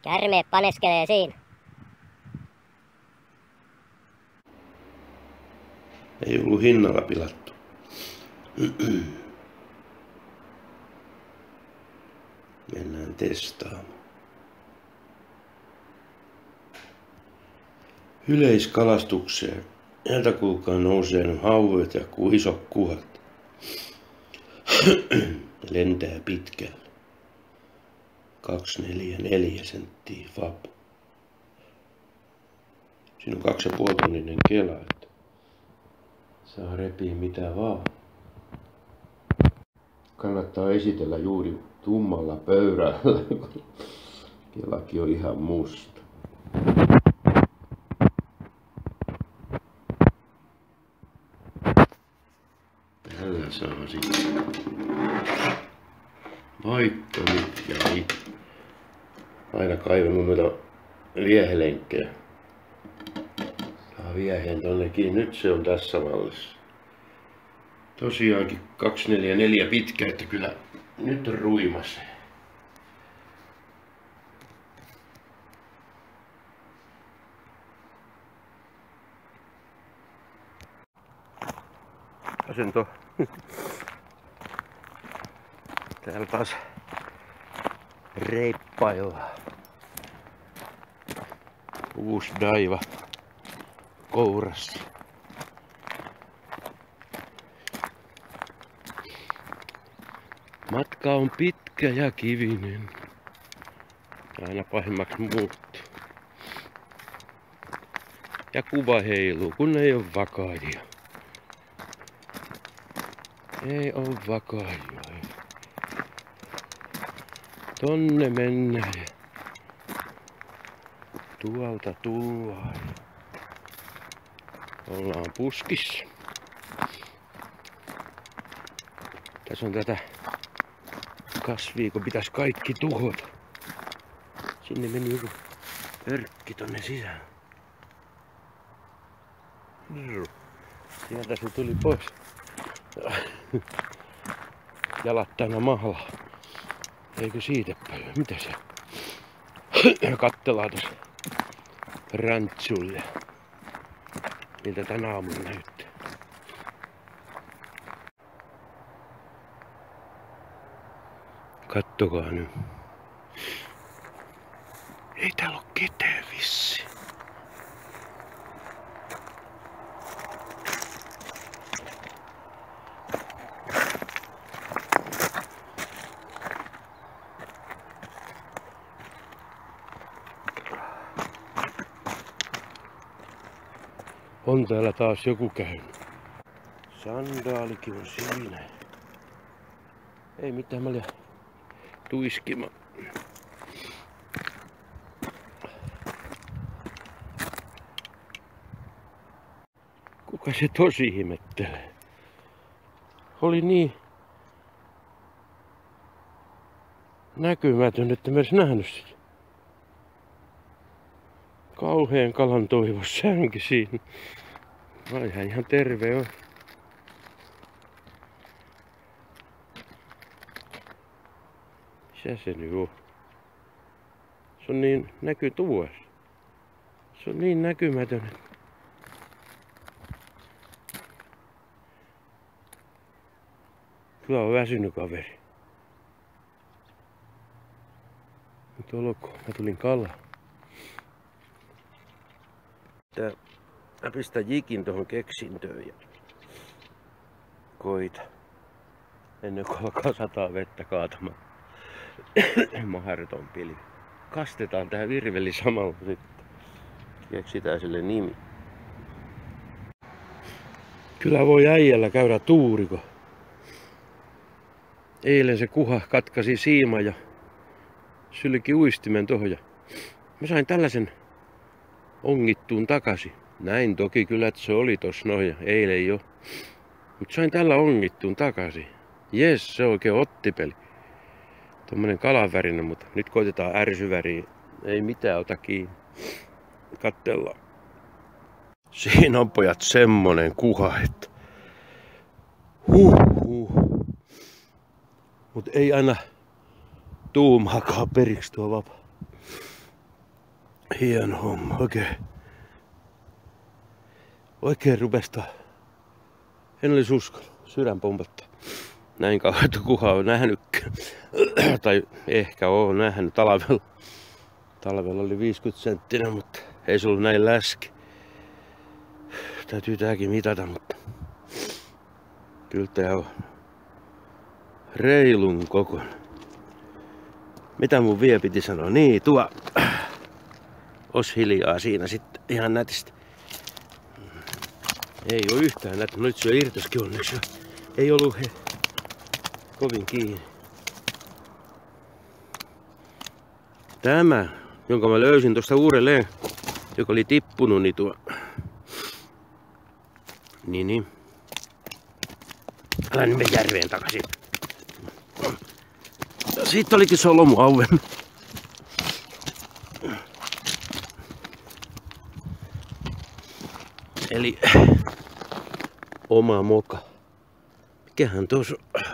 Käärmeet paneskelee siinä. Ei ollut hinnalla pilattu. Mennään testaamaan. Yleiskalastukseen. Iltakulkaan nousee hauet ja isot kuhat. Lentää pitkälle. 244 senttiä vapu. Siinä on 2,5 tonninen kela, että saa repii mitä vaan. Kannattaa esitellä juuri tummalla pöydällä, kun kelakin on ihan musta. Tällä saa sitten vaikka mitkä aina kaivanut noita viehelenkkejä. Saa vieheen tonnekin. Nyt se on tässä mallissa. Tosiaankin 244 pitkä, että kyllä nyt on ruimas. Asento. Täällä taas reippaillaan. Uusi daiva kourassa. Matka on pitkä ja kivinen. Aina pahemmaksi muuttuu. Ja kuva heiluu, kun ei ole vakaajia. Ei oo vakaajia. Tonne mennään. Tuolta tullaan. Ollaan puskissa. Tässä on tätä kasvia, kun pitäisi kaikki tuhota. Sinne meni joku örkki tonne sisään. Sieltä se tuli pois. Jalat täynnä mahlaa. Eikö siitä päin? Mitä se? Kattellaan tuossa rantsulle. Miltä tän aamulla näyttää. Kattokaa nyt. Ei täällä oo ketään vissiin. On täällä taas joku käynyt. Sandaalikin on siinä. Ei mitään, mä olin tuiskima. Kuka se tosi ihmettelee? Oli niin näkymätön, että mä edes nähnyt sitä. Kauheen kalan toivos sänki siinä. Vai hän ihan terve on. Missä se nyt on? Se on niin tuossa. Se on niin näkymätön. Kyllä on väsynyt kaveri. Nyt olkoon. Mä tulin kalaan. Mä pistän jikin tohon keksintöön ja koita. Ennen kuin alkaa sataa vettä kaatamaan. Mahdoton pilvi. Kastetaan tää virveli samalla sitten. Keksitään sille nimi. Kyllä voi äijällä käydä tuuriko. Eilen se kuha katkasi siima ja sylki uistimen tohon ja mä sain tällaisen ongittuun takaisin. Näin toki kyllä, että se oli tossa noin ja eilen jo. Mut sain tällä ongittuun takaisin. Jes, se on oikein ottipeli. Tommonen kalanvärinen, mutta nyt koitetaan ärsyväriin. Ei mitään, ota kiinni. Kattellaan. Siinä on pojat semmonen kuha, että Mut ei aina tuumaakaan periksi tuo vapa. Hieno homma, oikein rupesta. En olisi uskonut. Sydän pompottaa. Näin kauan, että kukaan on nähnytkään. Tai ehkä on nähnyt talvella. Talvella oli 50 senttinen, mutta ei se ollut näin läski. Täytyy tääkin mitata, mutta kyllä tää on reilun kokoinen. Mitä mun vielä piti sanoa? Niin, tuo. Os hiljaa siinä sitten ihan nätisti. Ei oo yhtään näitä. Nyt se irtoskin onneksi. Ei ollut kovin kiinni. Tämä, jonka mä löysin tuosta uudelleen, joka oli tippunut, niin tuo. Niin. Älä nyt mene järveen takaisin. Siitä olikin solmu auennut. Eli oma moka. Mikähän tuossa on?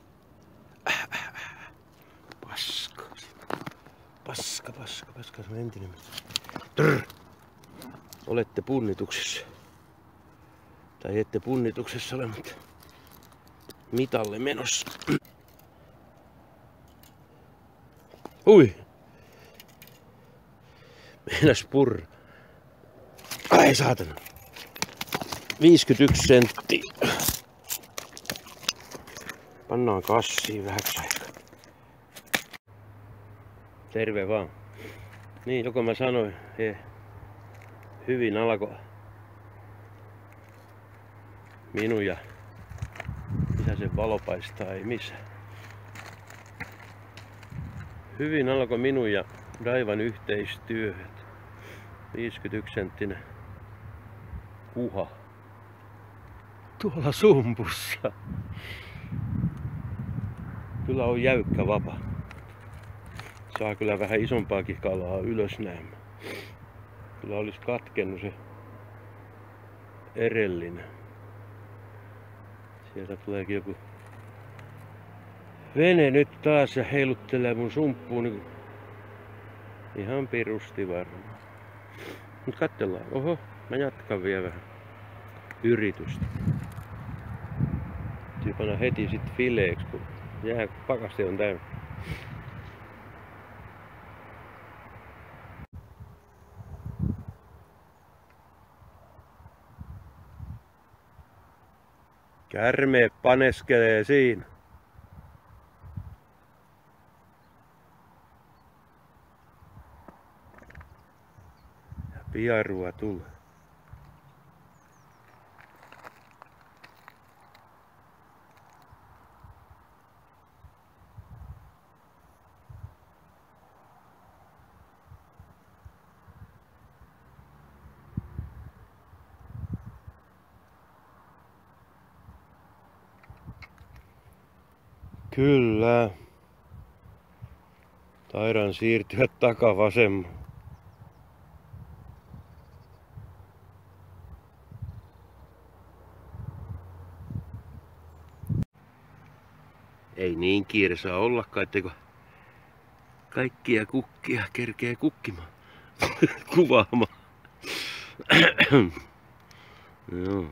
Paska, se on entinen. Trrr. Olette punnituksessa. Tai ette punnituksessa ole, mutta mitalle menossa. Ui! Meinas purra. Ai saatana. 51 senttiä. Pannaan kassiin vähäksi aikaa. Terve vaan. Niin, joko mä sanoin, hyvin alkoi minun ja missä se valo paistaa, ei missä. Hyvin alkoi minun ja Daivan yhteistyö. 51 senttinen kuha. Tuolla sumpussa. Kyllä on jäykkä vapa. Saa kyllä vähän isompaakin kalaa ylös näemmä. Kyllä olisi katkennut se edellinen. Sieltä tuleekin joku vene nyt taas ja heiluttelee mun sumppuun niin ihan pirusti varmaan. Mut katsellaan. Oho, mä jatkan vielä vähän yritystä. Täytyy panna heti sit fileeksi, kun pakaste on täynnä. Käärmeet paneskelee siinä. Ja piarua tulee. Kyllä. Taidan siirtyä takavasemmalle. Ei niin kiire saa ollakaan, etteikö kaikkia kukkia kerkee kukkimaan. Kuvaamaan. Joo.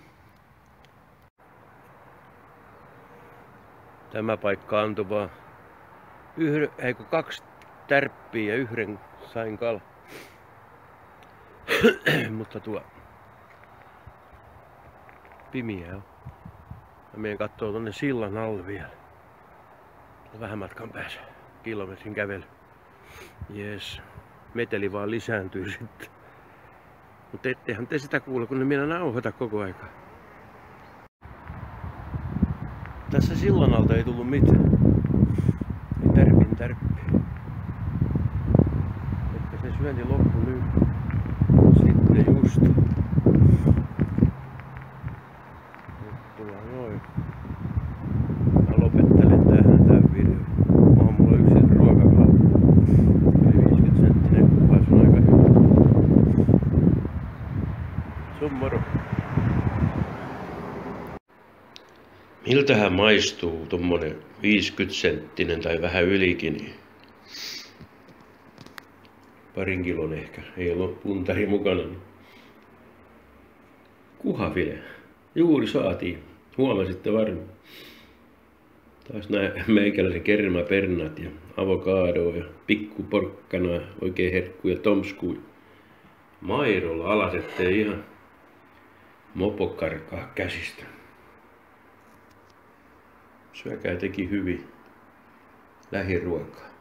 Tämä paikka antoi vaan 2 tärppiä ja 1 sain kala. Mutta tuo pimiä on. Mä menen kattoo tonne sillan alle vielä. Vähän matkan päässä. Kilometrin kävely. Jees. Meteli vaan lisääntyy sitten. Mutta etteihän te sitä kuule, kun ne minä nauhoita koko aikaa. Tässä sillan alta ei tullut mitään. Tärppi. Ehkä se syönti loppu nyt. Sitten just. Nyt tullaan noin. Mä lopettelen tähän tän videon. Aamulla yksin ruokakala. 50 senttinen kuva, se on aika hyvä. Se on moro. Miltähän maistuu tommonen 50 senttinen tai vähän ylikin? parin kilon ehkä. Ei ollut puntari mukana. Kuhafile. Juuri saatiin. Huomasitte varmaan. Taas nää meikäläisen kermapernat ja avokadoa ja pikkuporkkanaa, oikein herkkuja tomskuja. Maidolla alas, ettei ihan mopo karkaa käsistä. Syökää teki hyvin lähiruokaa.